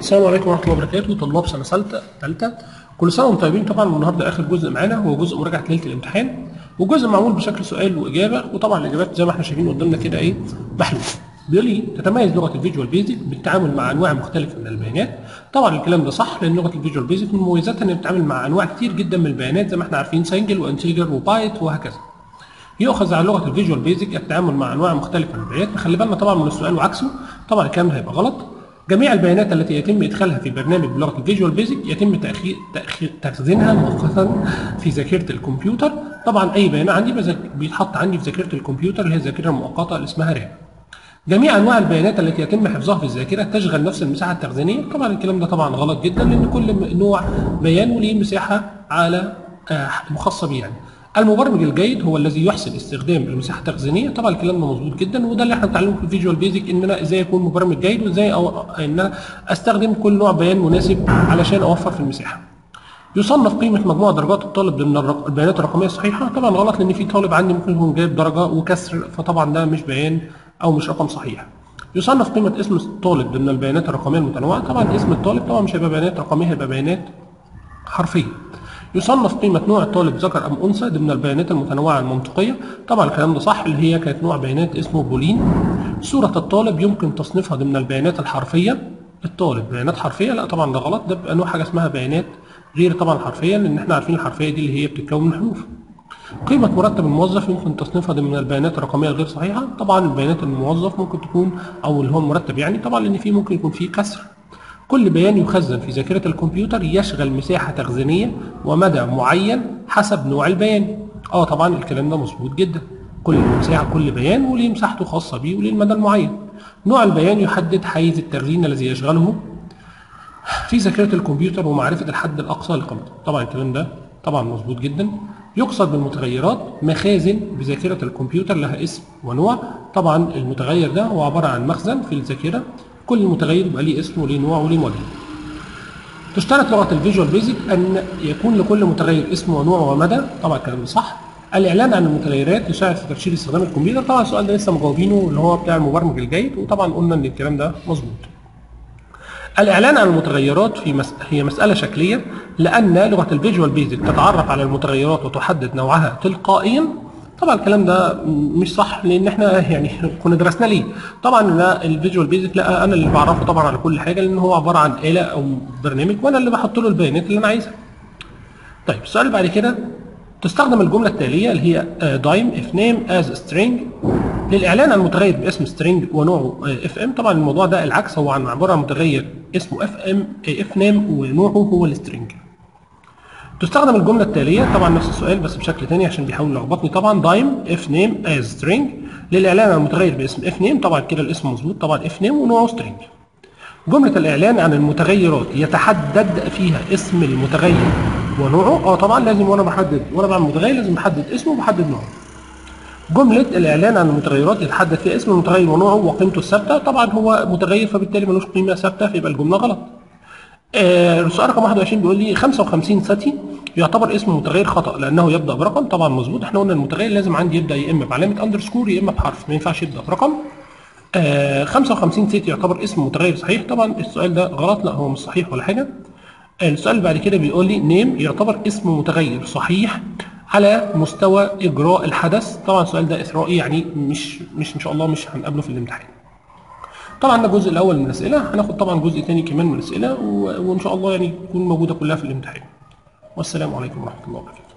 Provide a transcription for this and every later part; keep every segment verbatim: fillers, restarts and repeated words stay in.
السلام عليكم ورحمة الله وبركاته. طلاب سنة ثالثة ثالثة كل سنة وانتم طيبين. طبعا النهارده آخر جزء معانا هو جزء مراجعة ليلة الامتحان، وجزء معمول بشكل سؤال وإجابة، وطبعا الإجابات زي ما احنا شايفين قدامنا كده إيه محلولة. بيقول لي تتميز لغة الفيجوال بيزك بالتعامل مع أنواع مختلفة من البيانات. طبعا الكلام ده صح، لأن لغة الفيجوال بيزك من مميزاتها إنها بتتعامل مع أنواع كتير جدا من البيانات زي ما احنا عارفين، سنجل وانتيجر وبايت وهكذا. يؤخذ على لغة الفيجوال بيزك التعامل مع أنواع مختلفة من البيانات. نخلي بالنا طبعا من السؤال وعكسه، طبعا الكلام ده هيبقى غلط. جميع البيانات التي يتم إدخالها في برنامج بلغة الفيجوال بيزك يتم تأخير تخزينها مؤقتا في ذاكرة الكمبيوتر. طبعا أي بيانات عندي بيتحط عندي في ذاكرة الكمبيوتر اللي هي الذاكرة المؤقتة اللي اسمها رام. جميع أنواع البيانات التي يتم حفظها في الذاكرة تشغل نفس المساحة التخزينية. طبعا الكلام ده طبعا غلط جدا، لأن كل نوع بيان وليه مساحة على مخصصة بيه. يعني المبرمج الجيد هو الذي يحسن استخدام المساحه التخزينيه. طبعا الكلام ده مظبوط جدا، وده اللي احنا بنتعلمه في الفيجوال بيزك، ان انا ازاي اكون مبرمج جيد، وازاي أو ان انا استخدم كل نوع بيان مناسب علشان اوفر في المساحه. يصنف قيمه مجموع درجات الطالب ضمن البيانات الرقميه الصحيحه. طبعا غلط، لان في طالب عندي ممكن يكون جايب درجه وكسر، فطبعا ده مش بيان او مش رقم صحيح. يصنف قيمه اسم الطالب ضمن البيانات الرقميه المتنوعه. طبعا اسم الطالب طبعا مش هيبقى بيانات رقميه، هيبقى بيانات حرفيه. يصنف قيمة نوع الطالب ذكر أم أنثى ضمن البيانات المتنوعة المنطقية. طبعا الكلام ده صح، اللي هي كانت نوع بيانات اسمه بولين. صورة الطالب يمكن تصنيفها ضمن البيانات الحرفية. الطالب بيانات حرفية؟ لا طبعا ده غلط، ده بيبقى نوع حاجة اسمها بيانات غير طبعا حرفية، لأن احنا عارفين الحرفية دي اللي هي بتتكون من حروف. قيمة مرتب الموظف يمكن تصنيفها ضمن البيانات الرقمية الغير صحيحة. طبعا البيانات الموظف ممكن تكون، أو اللي هو المرتب يعني، طبعا لأن فيه ممكن يكون فيه كسر. كل بيان يخزن في ذاكرة الكمبيوتر يشغل مساحة تخزينية ومدى معين حسب نوع البيان. اه طبعا الكلام ده مظبوط جدا، كل مساحة كل بيان وليه مساحته خاصة بيه وليه المدى المعين. نوع البيان يحدد حيز التخزين الذي يشغله في ذاكرة الكمبيوتر ومعرفة الحد الأقصى لقيمته. طبعا الكلام ده طبعا مظبوط جدا. يقصد بالمتغيرات مخازن بذاكرة الكمبيوتر لها اسم ونوع. طبعا المتغير ده هو عبارة عن مخزن في الذاكرة، كل متغير يبقى ليه اسم وليه نوع وليه موديل. تشترط لغة الفيجوال بيزك أن يكون لكل متغير اسم ونوع ومدى. طبعا الكلام ده صح. الإعلان عن المتغيرات يساعد في ترشيد استخدام الكمبيوتر. طبعا السؤال ده لسه مجاوبينه، اللي هو بتاع المبرمج الجيد، وطبعا قلنا إن الكلام ده مظبوط. الإعلان عن المتغيرات في مس... هي مسألة شكلية، لأن لغة الفيجوال بيزك تتعرف على المتغيرات وتحدد نوعها تلقائيا. طبعا الكلام ده مش صح، لان احنا يعني كنا درسنا ليه. طبعا لا، الفيجوال بيزك لا انا اللي بعرفه طبعا على كل حاجه، لان هو عباره عن آلة او برنامج، وانا اللي بحط له البيانات اللي انا عايزها. طيب السؤال اللي بعد كده، تستخدم الجمله التاليه اللي هي دايم اف نيم از سترينج للاعلان عن متغير باسم سترينج ونوعه اف ام. طبعا الموضوع ده العكس، هو عن عباره عن متغير اسمه اف ام اف نيم ونوعه هو السترينج. تستخدم الجملة التالية، طبعا نفس السؤال بس بشكل ثاني عشان بيحاول يلخبطني. طبعا دايم اف نيم از سترينج للإعلان عن المتغير باسم اف نيم. طبعا كده الاسم مظبوط، طبعا اف نيم ونوعه سترينج. جملة الإعلان عن المتغيرات يتحدد فيها اسم المتغير ونوعه. اه طبعا لازم، وانا بحدد وانا بعمل متغير لازم بحدد اسمه وبحدد نوعه. جملة الإعلان عن المتغيرات يتحدد فيها اسم المتغير ونوعه وقيمته الثابتة. طبعا هو متغير فبالتالي ملوش قيمة ثابتة، فيبقى الجملة غلط. السؤال رقم واحد وعشرين بيقول لي خمسة وخمسين ساتي يعتبر اسم متغير خطأ لأنه يبدأ برقم. طبعا مظبوط، احنا قلنا المتغير لازم عندي يبدأ يا إما بعلامة أندرسكور يا إما بحرف، ما ينفعش يبدأ برقم. آه خمسة وخمسين ساتي يعتبر اسم متغير صحيح. طبعا السؤال ده غلط، لا هو مش صحيح ولا حاجة. السؤال اللي بعد كده بيقول لي نيم يعتبر اسم متغير صحيح على مستوى إجراء الحدث. طبعا السؤال ده إثرائي، يعني مش مش إن شاء الله مش هنقابله في الامتحان. طبعا ده الجزء الاول من الاسئله، هناخد طبعا جزء ثاني كمان من الاسئله، وان شاء الله يعني تكون موجوده كلها في الامتحان. والسلام عليكم ورحمه الله وبركاته.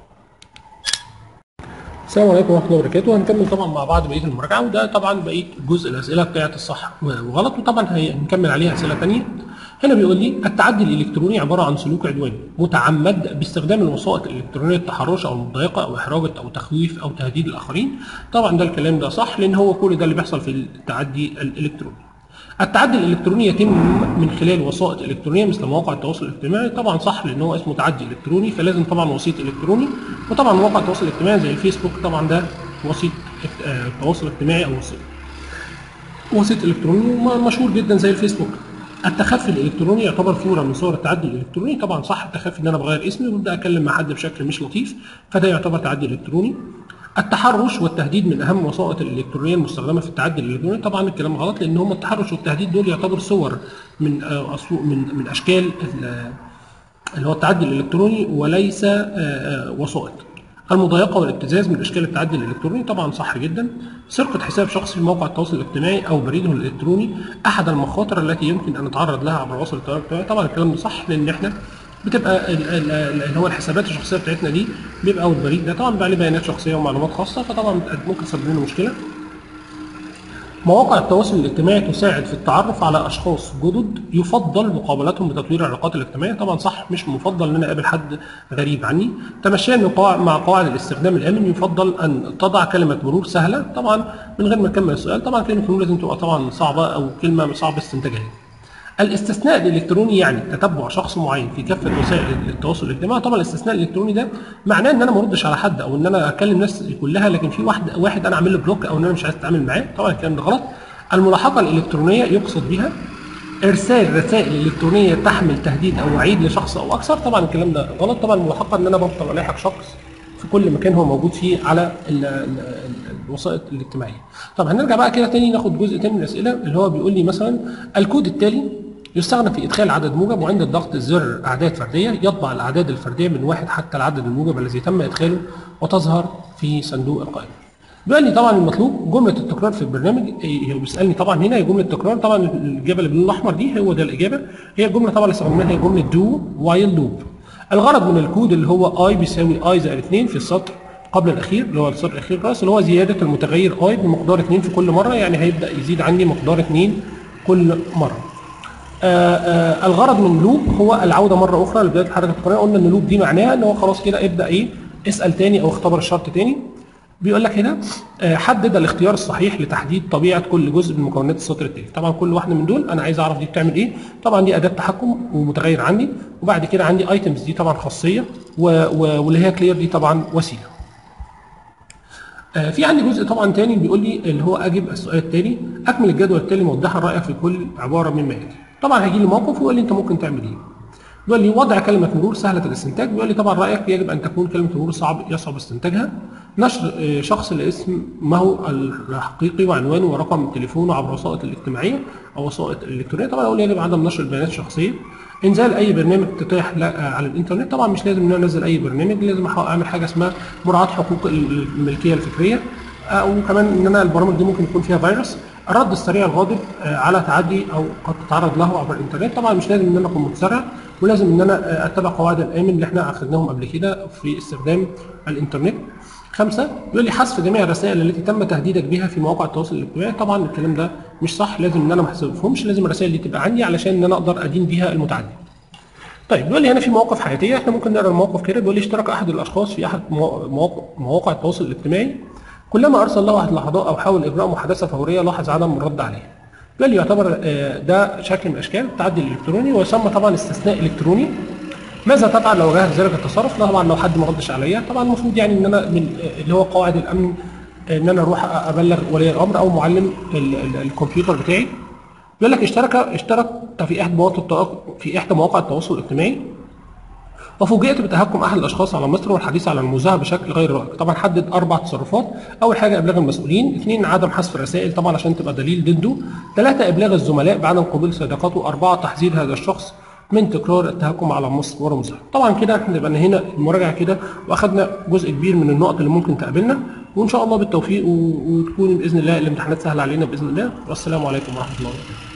السلام عليكم ورحمه الله وبركاته. هنكمل طبعا مع بعض بقيه المراجعه، وده طبعا بقيه جزء الاسئله بتاعت الصح وغلط، وطبعا هنكمل عليها اسئله ثانيه. هنا بيقول لي التعدي الالكتروني عباره عن سلوك عدواني متعمد باستخدام الوسائط الالكترونيه التحرش او المضايقه او احراج او تخويف او تهديد الاخرين. طبعا ده الكلام ده صح، لان هو كل ده اللي بيحصل في التعدي الالكتروني. التعدي الالكتروني يتم من خلال وسائط الكترونيه مثل مواقع التواصل الاجتماعي. طبعا صح، لان هو اسمه تعدي الكتروني فلازم طبعا وسيط الكتروني. وطبعا مواقع التواصل الاجتماعي زي الفيسبوك طبعا ده وسيط تواصل اجتماعي او وسيط وسيط الكتروني مشهور جدا زي الفيسبوك. التخفي الالكتروني يعتبر صوره من صور التعدي الالكتروني. طبعا صح، التخفي ان انا بغير اسمي وببدا اتكلم مع حد بشكل مش لطيف، فده يعتبر تعدي الكتروني. التحرش والتهديد من اهم وسائط الالكترونيه المستخدمه في التعدي الالكتروني. طبعا الكلام غلط، لان هم التحرش والتهديد دول يعتبر صور من آه، من من اشكال اللي هو التعدي الالكتروني وليس آه، آه، وسائط. المضايقه والابتزاز من اشكال التعدي الالكتروني، طبعا صح جدا. سرقه حساب شخصي في موقع التواصل الاجتماعي او بريده الالكتروني احد المخاطر التي يمكن ان نتعرض لها عبر وسائل التواصل الاجتماعي. طبعا الكلام ده صح، لان احنا بتبقى اللي هو الحسابات الشخصيه بتاعتنا دي بيبقى او البريد ده طبعا بيبقى عليه بيانات شخصيه ومعلومات خاصه، فطبعا ممكن تسبب لنا مشكله. مواقع التواصل الاجتماعي تساعد في التعرف على اشخاص جدد، يفضل مقابلتهم لتطوير العلاقات الاجتماعيه. طبعا صح، مش مفضل ان انا اقابل حد غريب عني. تمشيا مع قواعد الاستخدام الامن، يفضل ان تضع كلمه مرور سهله طبعا من غير ما تكمل السؤال. طبعا كلمه مرور لازم تبقى طبعا صعبه او كلمه صعب استنتاجها. الاستثناء الالكتروني يعني تتبع شخص معين في كافه وسائل التواصل الاجتماعي. طبعا الاستثناء الالكتروني ده معناه ان انا ما اردش على حد او ان انا اكلم الناس كلها، لكن في واحد واحد انا اعمل له بلوك او ان انا مش عايز اتعامل معاه. طبعا الكلام ده غلط. الملاحقه الالكترونيه يقصد بها ارسال رسائل الكترونيه تحمل تهديد او وعيد لشخص او اكثر. طبعا الكلام ده غلط. طبعا الملاحقه ان انا بفضل الاحق شخص في كل مكان هو موجود فيه على ال ال الوسائط الاجتماعيه. طب هنرجع بقى كده تاني ناخد جزء تاني من الاسئله اللي هو بيقول لي مثلا الكود التالي يستخدم في ادخال عدد موجب، وعند الضغط الزر اعداد فرديه يطبع الاعداد الفرديه من واحد حتى العدد الموجب الذي تم ادخاله وتظهر في صندوق القائمه. بيقول لي طبعا المطلوب جمله التكرار في البرنامج. هو بيسالني طبعا هنا هي جمله التكرار. طبعا الاجابه اللي باللون الاحمر دي هو ده الاجابه. هي الجمله طبعا اللي استخدمناها هي جمله دو وايل لوب. الغرض من الكود اللي هو اي بيساوي اي زائد اثنين في السطر قبل الاخير اللي هو السطر الاخير خالص، اللي هو زياده المتغير اي بمقدار اثنين في كل مره، يعني هيبدا يزيد عندي مقدار اثنين كل مره. آآ آآ الغرض من لوب هو العوده مره اخرى لبدايه الحركه التكراريه. قلنا ان لوب دي معناها ان هو خلاص كده ابدا ايه اسال تاني او اختبر الشرط تاني. بيقول لك هنا حدد الاختيار الصحيح لتحديد طبيعه كل جزء من مكونات السطر التالي. طبعا كل واحده من دول انا عايز اعرف دي بتعمل ايه. طبعا دي اداه تحكم ومتغير عندي، وبعد كده عندي ايتمز دي طبعا خاصيه، واللي هي كلير دي طبعا وسيله. في عندي جزء طبعا تاني بيقول لي اللي هو اجب السؤال التالي، اكمل الجدول التالي موضحا رايك في كل عباره مما ياتي. طبعا هيجي لي موقف ويقول لي انت ممكن تعمل ايه. بيقول لي وضع كلمه مرور سهله الاستنتاج. بيقول لي طبعا رايك يجب ان تكون كلمه مرور صعب يصعب استنتاجها. نشر شخص لاسمه الحقيقي وعنوانه ورقم تليفونه عبر وسائط الاجتماعيه او وسائط الالكترونيه. طبعا اقول يجب عدم نشر البيانات الشخصيه. انزال اي برنامج تتاح على الانترنت. طبعا مش لازم ان انا انزل اي برنامج، لازم اعمل حاجه اسمها مراعاه حقوق الملكيه الفكريه، او كمان ان انا البرامج دي ممكن يكون فيها فيروس. الرد السريع الغاضب على تعدي او قد تتعرض له عبر الانترنت. طبعا مش لازم ان انا اكون متسرع، ولازم ان انا اتبع قواعد الامن اللي احنا اخذناهم قبل كده في استخدام الانترنت. خمسه بيقول لي حذف جميع الرسائل التي تم تهديدك بها في مواقع التواصل الاجتماعي. طبعا الكلام ده مش صح، لازم ان انا ما احذفهمش، لازم الرسائل دي تبقى عندي علشان ان انا اقدر ادين بيها المتعدي. طيب بيقول لي هنا في مواقف حياتيه، احنا ممكن نقرا الموقف كده. بيقول لي اشترك احد الاشخاص في احد مواقع مواقع التواصل الاجتماعي، كلما ارسل له احد اللحظات او حاول اجراء محادثه فوريه لاحظ عدم الرد عليه. بيقول لي يعتبر ده شكل من اشكال التعدي الالكتروني، ويسمى طبعا استثناء الكتروني. ماذا تفعل لو واجهت ذلك التصرف؟ طبعا لو حد ما ردش عليا، طبعا المفروض يعني ان انا من اللي هو قواعد الامن ان انا اروح ابلغ ولي الامر او معلم الكمبيوتر بتاعي. بيقول لك اشترك اشترك في احدى مواقع في احدى مواقع التواصل الاجتماعي وفوجئت بتهكم احد الاشخاص على مصر والحديث على المذاعه بشكل غير رائج. طبعا حدد اربع تصرفات. اول حاجه ابلاغ المسؤولين، اثنين عدم حذف الرسائل طبعا عشان تبقى دليل ضده، ثلاثه ابلاغ الزملاء بعدم قبول صداقته، اربعه تحذير هذا الشخص من تكرار التهكم على مصر ورموزها. طبعا كده احنا نبقى هنا المراجعه كده واخدنا جزء كبير من النقط اللي ممكن تقابلنا، وان شاء الله بالتوفيق وتكون باذن الله الامتحانات سهله علينا باذن الله. والسلام عليكم ورحمه الله وبركاته.